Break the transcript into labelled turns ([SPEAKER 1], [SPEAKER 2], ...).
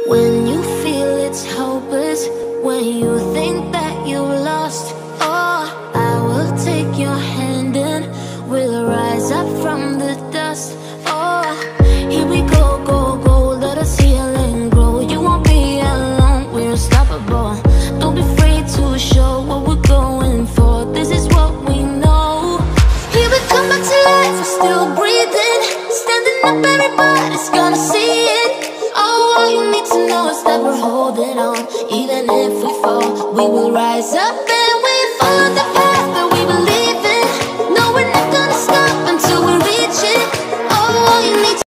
[SPEAKER 1] When you feel it's hopeless, when you think that you lost, oh, I will take your hand and we'll rise up from the dust. Oh, here we go, go, go, let us heal and grow. You won't be alone, we're unstoppable. Don't be afraid to show what we're going for. This is what we know. Here we come back to life, we're still breathing. Standing up, everybody's gonna see it. Oh, all you need to know is that we're holding on. Even if we fall, we will rise up.